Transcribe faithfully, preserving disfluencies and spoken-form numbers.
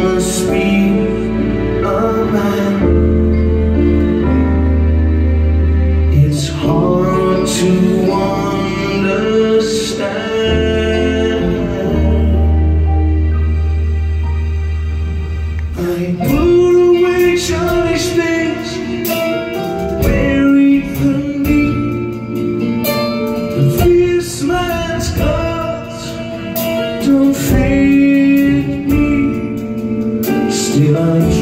must be a man. It's hard to understand. I put away childish things, buried the need. The fierce man's scars don't fade me. Still I